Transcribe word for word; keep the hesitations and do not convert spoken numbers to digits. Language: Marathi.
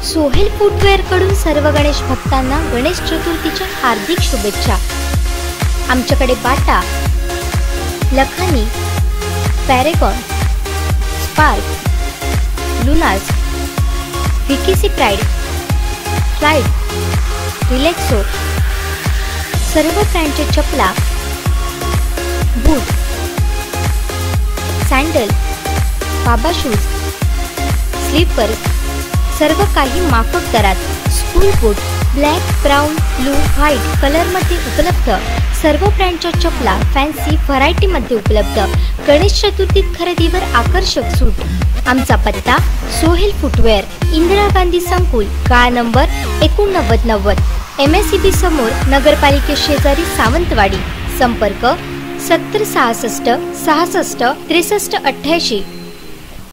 सोहेल फुटवेअर कडून सर्व गणेश भक्तांना गणेश चतुर्थीच्या हार्दिक शुभेच्छा। आमच्याकडे Bata, Lakhani, Paragon, Spark, Lunars, VKC Pride, Flite, Relaxo सर्व ब्रँडचे चपला, बूट, सॅन्डल, बाबा शूज, स्लीपर सर्व काही माफक दरात। School boot black, brown, blue, white colour मध्ये उपलब्ध। सर्व ब्रँडच्या चपला फॅन्सी व्हरायटी मध्ये उपलब्ध। गणेश चतुर्थी खरेदीवर आकर्षक सूट। आमचा पत्ता सोहेल फुटवेअर, इंदिरा गांधी संकुल, गाळा नंबर एकोणनव्वद नव्वद, एम एस सी बी समोर, नगरपालिके शेजारी, सावंतवाडी। संपर्क सत्तर सहासष्ट सहासष्ट त्रेसष्ट अठ्ठ्याऐंशी।